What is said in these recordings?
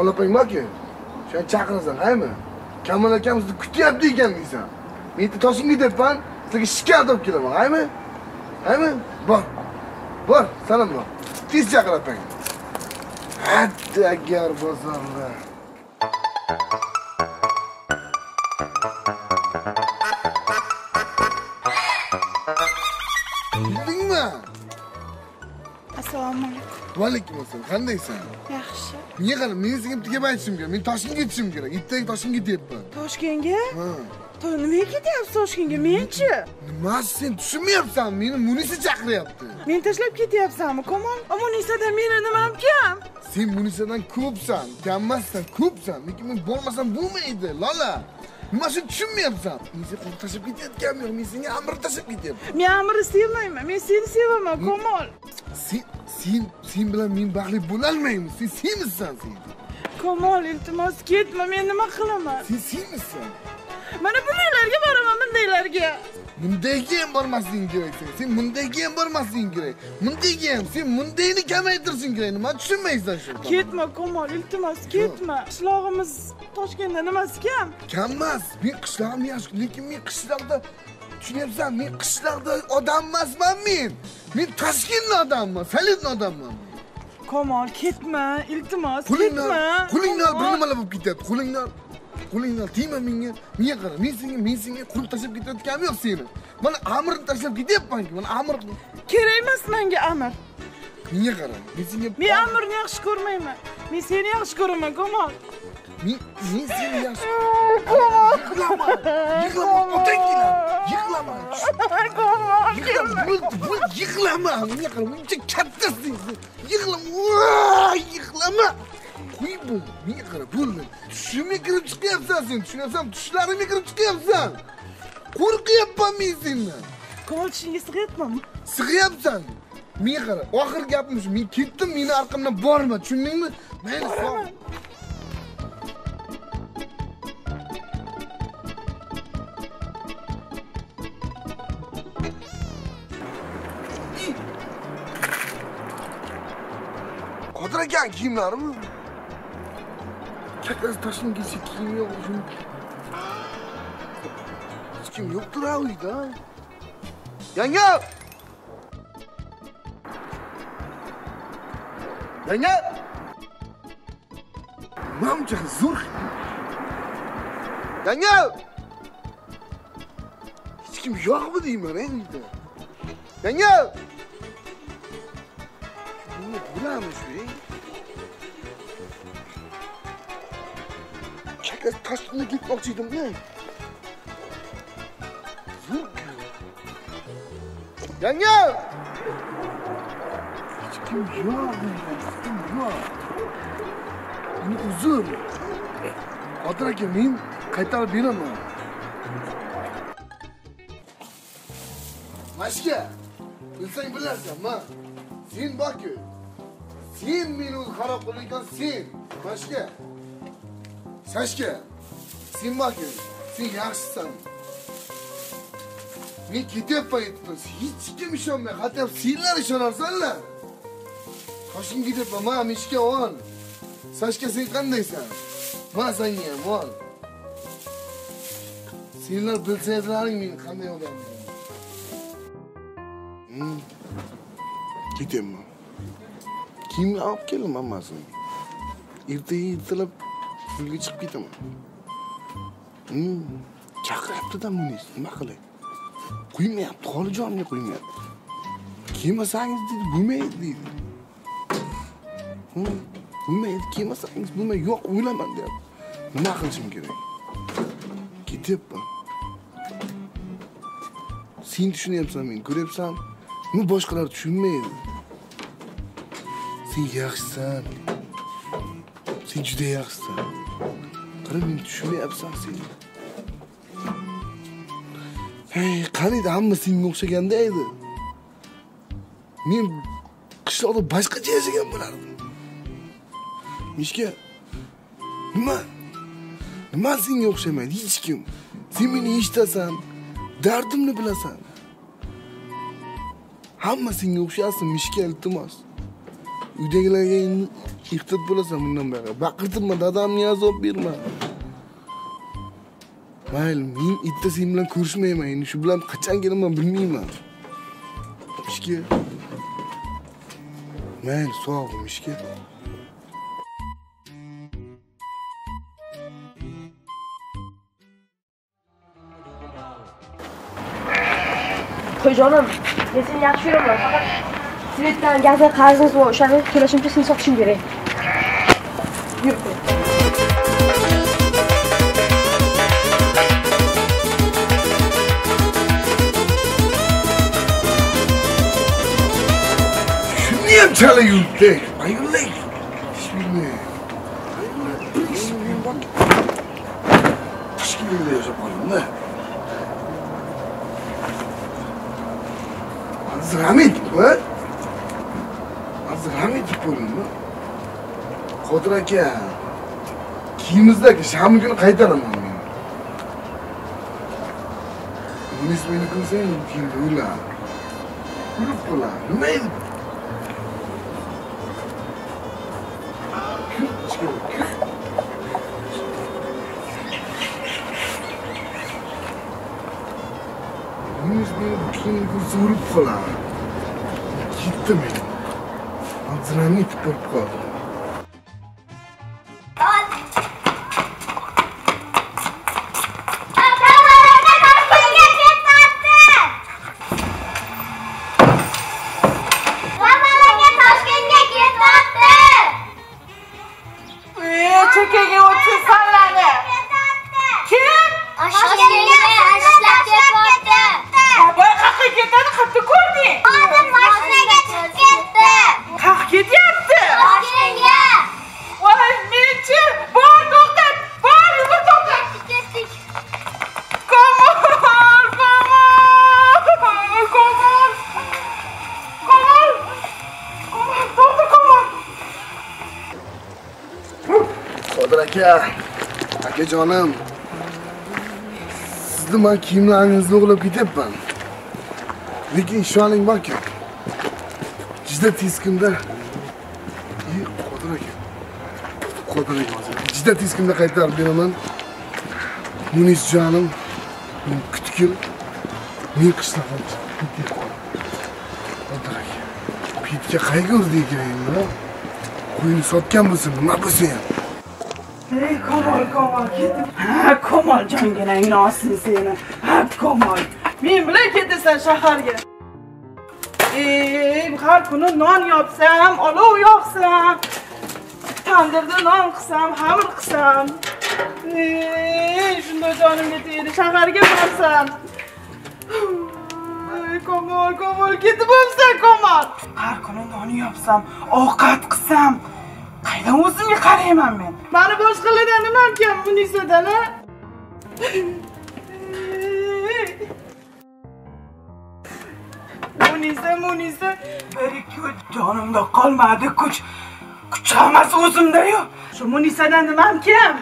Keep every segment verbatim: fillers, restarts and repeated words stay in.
Kamol opang borku. Sen chaqirasan, aymi? Kamol akam sizni kutyapti ekan deysan. Men Toshkentga ketyapman, sizga shikayat olib kelaman, aymi? Aymi? Bor. Bor, salom bor. Tez chaqir opang. Hadi agar bozorlar. Bildingmi? Assalomu alaykum. Va alaykum assalom. Qandaysan? Yaxshi. Niye qara? Men senga tegib aytishim kerak. Men Toshkentga ketishim kerak. Ertaga Toshkentga ketyapman. Toshkentga? Ha. To'y nimaga ketyapsiz Toshkentga? Men-chi? Nima sen tushunmayapsan? Meni Munisa chaqiryapti. Men tashlab ketyapsanmi? Komon, Munisada meni nimam kam? Sen Munisadan ko'psan, kammassan, ko'psan. Lekin men bo'lmasam bo'lmaydi, Lola. Nima shuni tushunmayapsan? Men seni qo'l tashlab ketayotganim yo'q. Men senga amr tashlab ketyapman. Men Amirni sevmayman. Men seni sevaman, Komol. Sen sen sen bilan men baxtli bo'la olmaymiz. Sen senmisan sen. Komol, iltimos ketma. Men nima qilaman? Sen senmisan. Mana bundaylarga boraman, bundaylarga. Mundayga ham bormasliging kerak sen. Sen mundayga ham bormasliging kerak. Mundayga ham sen mundayni kamaytirishing kerak. Nima tushunmaysan shu? Ketma, Komol, iltimos ketma. Qishlog'imiz Toshkentda nimasi kam? Kammas. Men qishlog'im yaxshi, lekin men qishloqda tushunyapsan, men qishloqda odam emasman men. Men Toshkentning odamiman, Solidni odamiman. Komol, ketma, iltimos, Qo'lingni, ketma. qo'lingni bir nimalar bo'lib ketyapti. Qo'lingni, qo'lingni tegma menga. Menga qara, men senga, men senga qo'l tashlab ketayotganim yo'q seni. Mana Amirni tashlab ketyapman-ku, mana Amir. Kerak emas menga Amir. Menga qara, men senga Men Amirni yaxshi ko'rmayman. Men seni yaxshi ko'raman, Komol. Men men seni yaxshi. Yig'lama. Yig'lama, otang keladi. Yig'lama. Komol, Yig'lama, bo'ldi, bo'ldi, yig'lama. Menga qara, mencha kattasisan. Yig'lama. Yig'lama. Qo'y bu. Menga qara, bo'ldi. Tushimga kirib chiqyapsan sen, tushunyapsan? Tushlarimga kirib chiqyapsan. Qo'rqyapman men sendan. Komol, tishingga sig'yapmanmi? Sig'yapsan. Menga qara, oxir gapim shu. Men ketdim, meni orqamdan borma, tushundingmi? Mayli, sog'. Qodir aka kiyimlarimi? Kattasi Toshkentgacha kiyim yo'q uchun. Hech kim yo'qdir a uyda. Yanga! Yanga! Mamcha zo'r. Yanga! Hech kim yo'qmi deyman uyda. Yanga! Nima bo'lamiz shu? Kattasi Toshkentga ketmoqchi edim-da. Zo'r. Yanga! Hech kim yo'q, hech kim yo'q. Meni uzr. Qodir aka, men qaytarib beraman. Mashka, bilsang bilarsan, ma. Sen borku. Sen meni o'z xarob qilgan sen. Mashka. Sashka. Sen borku. Sen yaxshisan. Men ketyapman aytdim. Hech kim ishonmay, hatto senlar ishonarsanlar. Toshkentga ketyapman, ma, mishka ol. Sashka, sen qandaysan? Ma, senga ham ol. Senlar bilsanglaring men qanday odamman. Hmm. Ketyapman. Kimni olib keldim hammasini. Ertaga ertalab yo'lga chiqib ketaman. Hmm. Chaqiryapti-da Munis, nima qilay? Qo'ymayapti, xolijonga qo'ymayapti. Kelmasangiz dedi, bo'lmaydi dedi. Hmm. Bo'lmaydi, kelmasangiz bo'lmaydi, yo'q, o'ylaman deyapti. Nima qilishim kerak? Ketyapman. Sen tushunyapsan, men ko'ryapsan. Nima boshqalar tushunmaydi. Sen yaxshisan. Sen juda yaxshisan. Qara, men tushunmayapsan sen. Hey, qaraydi, hamma senga o'xshaganda edi. Men qishloqda boshqacha yashagan bo'lardim. Mishka, nima? Nima senga o'xshamaydi hech kim? Sen meni eshitasan, dardimni bilasan. Hamma senga o'xshasin, Mishka, iltimos. uydagilarga ehtiyot bo'lasan bundan beri. Baqirtirma, dadamni azob berma. Mayli, men itta sen bilan ko'rishmayman. Endi shu bilan qachon kelaman bilmayman. Ishga. Mayli, sog' bo'l ishga. Qo'yjonim, men seni yaxshi ko'raman. Faqat Svetdan gazdan qarzimiz bor, o'shani to'lashimcha seni sotishim kerak. Yur. Shuni ham chala yurtdi. Ayollar. Bismillah. Bismillah. Tashkilotda yashab qoldim-da. Azramit, ha? Azramit bo'ldimi? Qodir aka, kiyimizdagi sham kuni qaytaraman men. Bunis meni ko'rsang, kiyimda o'lar. Ko'rib qolar. Nima edi? Bunis meni kiyimda ko'rsa urib qolar. Ketdi men. Azramit bo'lib qoldi. Aka, akajonim. Sizni men kiyimlaringizni o'g'irlab ketyapman. Lekin ishoning borki, juda tez kunda Ey, Qodir aka. Qodir aka, juda tez kunda qaytarib beraman. Munis jonim, men kutkil, men qishloqqa chiqib Qodir aka. Pitga qayga urdi ekan, qo'yni sotgan bo'lsin, nima bo'lsa ham. Ey Komol, Komol ketib. Ha, Komol jonginangni olsin seni. Ha, Komol. Men bilan ketasan shaharga. Ey, har kuni non yopsam, olov yoqsam, tandirda non qilsam, xamir qilsam. Ey, shunda jonimga tegdi, shaharga borsam. Ey, Komol, Komol ketib bo'lsan, Komol. Har kuni non yopsam, ovqat qilsam, qaydan o'zimga qarayman men? Mani boshqalardan nima kam Munisadan, ha? Munisa, Munisa, bir kuch jonimda qolmadi, kuch. Kuch hammasi o'zimda-yu. Shu Munisadan nima kam?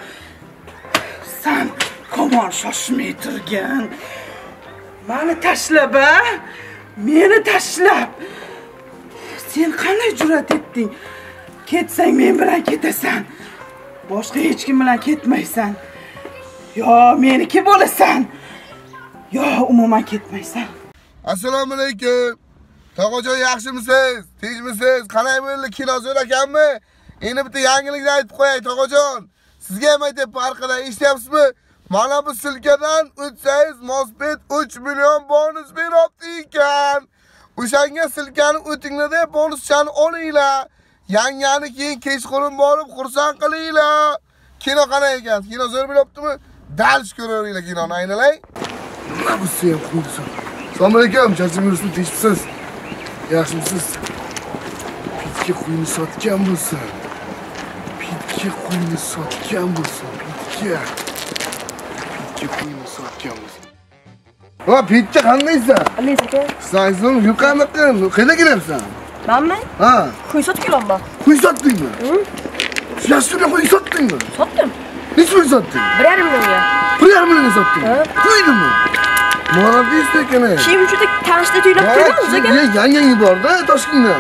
Sen Komol shoshmay turgan. Mani tashlab, ha? Meni tashlab. Sen qanday jur'at etding? Ketsang men bilan ketasan. Boshqa hech kim bilan ketmaysan. Yo meniki bo'lasan. Yo umuman ketmaysan. Assalomu alaykum. Tog'ajon yaxshimisiz? Tinchmisiz? Qanday bo'ldi? Kino so'rakanmi? Endi bitta yangilikni aytib qo'yay, tog'ajon. Sizga ham aytib orqadan eshityapsizmi? Mana bu silkadan o'tsangiz Mospet uch million bonus beryapti ekan. O'shanga silkani o'tinglarda bonuschani olinglar. Yangani keyin kechqurun borib xursand qilinglar. Kino qanday ekan? Kino zo'r bo'lyaptimi? Dalish ko'raveringlar kinoni, aynalang. Nima bu sen qo'ysan? Assalomu alaykum, charchamaysiz, tinchmisiz? Yaxshimisiz? Pitga qo'yni sotgan bo'lsin. Pitga qo'yni sotgan bo'lsin. Pitga. Pitga qo'yni sotgan bo'lsin. Ha, pitga qandaysan? Alaysa aka. Sizning yuqamiqim, qayerga kelyapsan? Menmi? Ha. Qo'y sotib kelyapman. Qo'y sotdingmi? Shu yashirga qo'y sotdingmi? Sotdim. Necha pul sotding? bir yarim millionga. bir yarim millionga sotding? Qo'ydingmi? Молодец ekan. Kiyim juda tanishda to'ylab turgan o'ziga. Yangangi bor-da Toshkentda.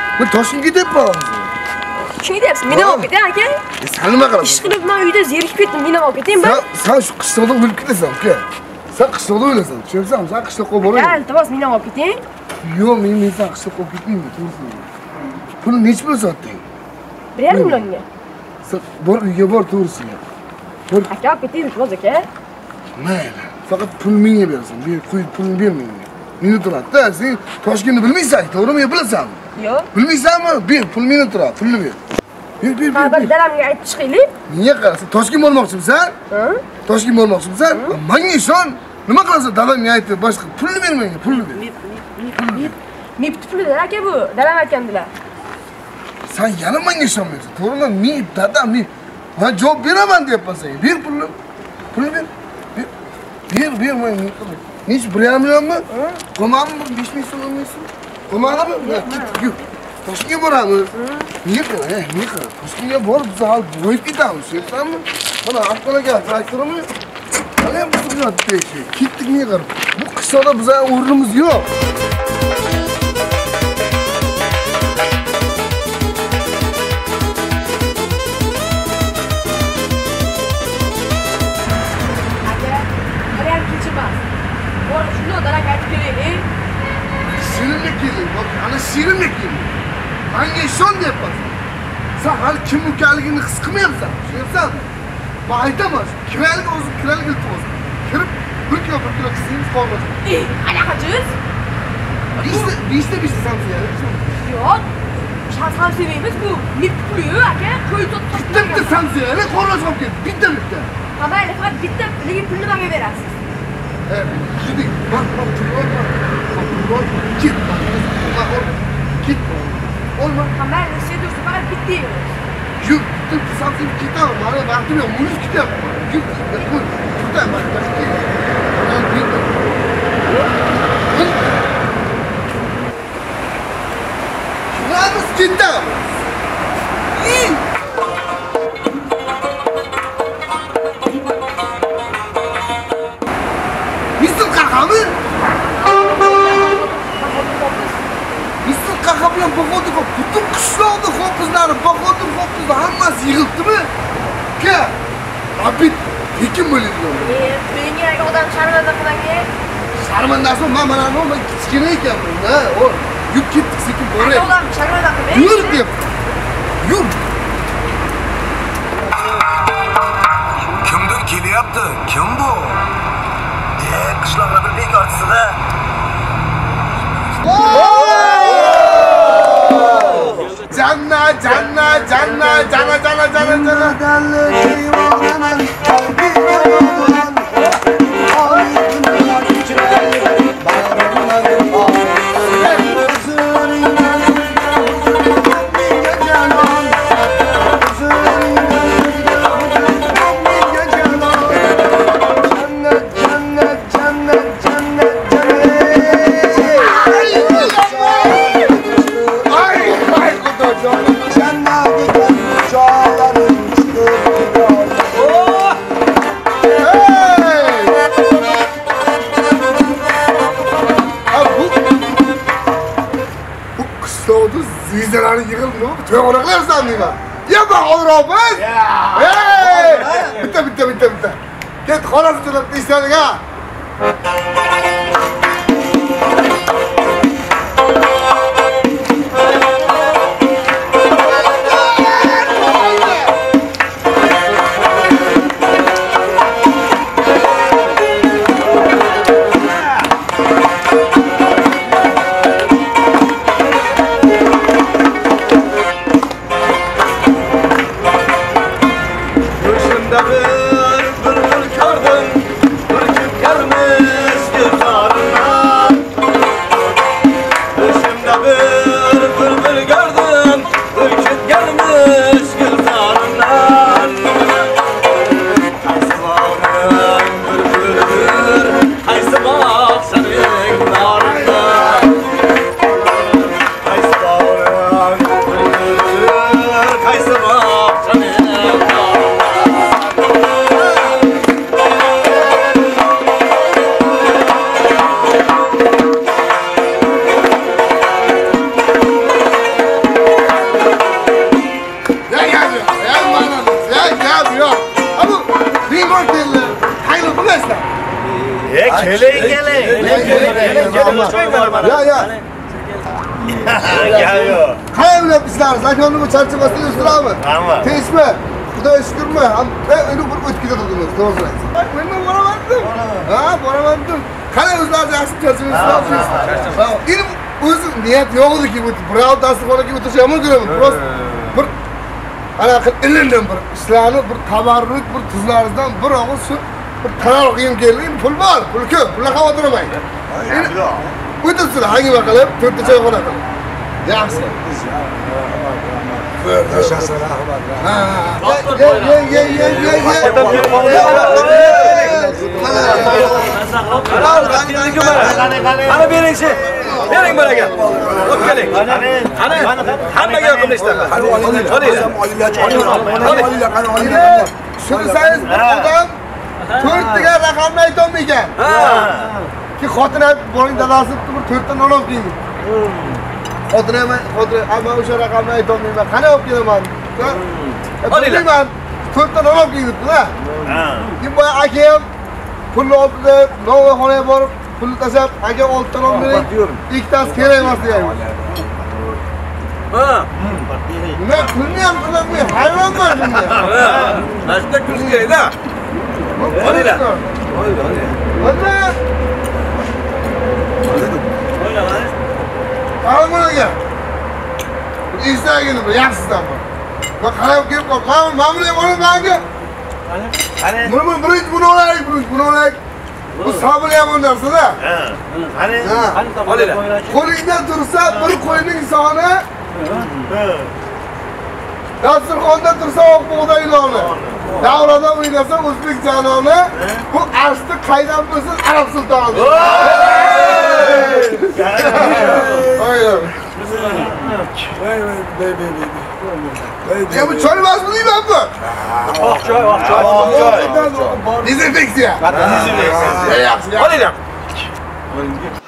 Men Toshkentga ketyapman hozir. Kim deyapsiz? Meni olib keting aka. E, sen nima qilasan? Ish qilib men uyda zerikib ketdim, meni olib keting Sen ben. sen shu qishloqda o'lib ketasan, uka. Sen qishloqda o'lasan, tushunsanmi? Sen qishloqqa boraver. Ha, iltimos meni olib keting. Yo'q, men men sen qishloqqa olib ketmayman, to'g'risini. Pulni necha pul sotding? bir yarim millionga. Sen bor uyga bor, to'g'risini. Bor. Aka olib keting, iltimos aka. Mayli. Faqat pul menga berasan. Bir qo'y pulni ber menga. Meni turadi-da, sen Toshkentni bilmaysan, to'g'rimi? Bilasanmi? Yo'q. Bilmaysanmi? Ber, pul meni turadi, pulni ber. Ber, ber, Ha, ber. bir dalamga aytib chiqaylik. Niye qarasa? Toshkent bormoqchimisan? Ha? Toshkent bormoqchimisan? Menga ishon. Nima qilasan? Dadamga aytib, boshqa pulni ber menga, pulni ber. Mepti pulidir aka bu. Dalam aytgandilar. Sen yana menga ishonmaysan. To'g'rimi? Men dadam, men men javob beraman deyapman senga. Ber pulni. Pulni ber. Ber, ber, ber menga. Nech bir yarim millionmi? Qo'ymanmi? besh ming so'm olmaysan? Qo'ymanmi? Yo'q. Toshkentga boramiz. Niye qilay? Eh, niye qilay? Toshkentga borib biz hal bo'yib ketamiz, tushunsanmi? Mana avtomobilga traktorimiz. Hali ham turibdi teshi. Ketdik niye qarab? Bu qishloqda bizning o'rnimiz yo'q. Şirinlik keling, bak ana şirinlik keling. Menga ishon deyapsan. Sen hali kim ekanligini his qilmayapsan, tushunsanmi? Men aytaman, kiralik o'zi kiralik iltimos. Kirib bir kilo bir kilo qilsangiz qolmas. Eh, qanaqa jiz? Beshta, beshta beshta samsiyali. Yo'q. Shans ham sevamiz bu. Mepti puli aka, qo'y sotib Bitta bitta samsiyali qolmas qolib ketdi. Bitta bitta. Ha, mayli, faqat bitta, lekin pulni menga berasiz. Evet, gidik. Bak bak pul var. Bak git bak. Bak olma. Git. Olma. Ha, mayli, siz dursun, faqat bitta yeymiz. Yürü, gittim samsun gidiyorum. Bana vaktim yok, mulus gidiyorum. Yürü, yürü. Buradan bak, bak. Buradan git. Şuramız gidiyor. İyi. Mister Kaka mı? Mister Kaka bilan boqoldi qop. Butun qishloqni xo'pizlari, boqoldi xo'pizlar hammasi yig'ilibdimi? Ka. Abid tekin bo'ladigan. E, menga aka odam sharmanda qilanga. Sharmandasi men mana bu men kichkina ekanman, ha. O yuk ketdik sekin boray. Odam sharmanda qilmang. Yur deb. Yur. Kimdir kelyapti? Kim bu? E, qishloqda bir bekorchisi-da. Canna, canna, canna, canna, canna, canna, canna. Zizdeleri yıkılmıyor. Tüyonaklar sandım ben. Ya bak olur obuz. Hey! Bitti bitti bitti bitti. Git kola tutup istedin ha. Bir bülbül gördüm, bir küp gelmiş, bir Keling, keling. Ya ya. Ya yo'q. Qayerga bilasizlar? Zakonni bu charchamasdan ustirami? Hamma. Tinchmi? Xudoga shukrmi? Ham uni bir o'tib ketadimiz, to'g'ri aytasiz. Men boramandim. Ha, boramandim. Qani o'zlaringiz yaxshi charchamaysiz? Ha, endi o'zi niyat yo'q ediki, bu birov dasturxonga o'tirishni yomon ko'raman. Prosta bir anaqa ilindim bir ishlarni bir tabarruk bir tuzlaringizdan bir og'iz shu bir qaror qilib keldim. Pul bor, pul ko'p, pulga xavotir olmang. O'tirsin, hangima qilib, to'rtta choyxona qilib. Yaxshi. Ha, ye ye ye ye ye ye. Ana beringchi. Bering bolaga. O'p keling. Ana hammaga yoqimlashtir. Shuni saysiz bir odam to'rttaga raqamni aytolmaygan. Ki xotin aytib boring dadasi bir to'rtta non olib keldi. Xotin ham xotin amma o'sha raqamni aytolmayman. Qani olib kelaman? Olinglar. To'rtta non olib keldi-da. Ha. Kim boya akam pulni oldi, novvoyxonaga borib pulni tashlab, aka olti non bering. Ikkitasi kerak emas degan. Ha. Nima pulni ham qilaman, hayvonman bunga. Mana shunda kulish kerak-da. Olinglar. Olinglar. Qaramonaga. Instagramda bir yaxshisidan bor. Bak qarab kelib qol. Qani ma'mur ham oling menga. Qani? Buni buni birinchi buni olaylik, birinchi buni olaylik. Bu sabr ham bir narsa-da. Ha. Qani? Olinglar. Qo'lingda tursa bir qo'yning soni. Dasturxonda tursa oq bug'doy noni. Davrada o'ynasa o'zbek janoni. Bu asli qaydan bilsin Arab sultoni. Aynen. Ya bu çay var mı değil mi bu? Oq choy, oq choy. Dezenfeksiya. Dezenfeksiya. Yaxshi. Olinglar.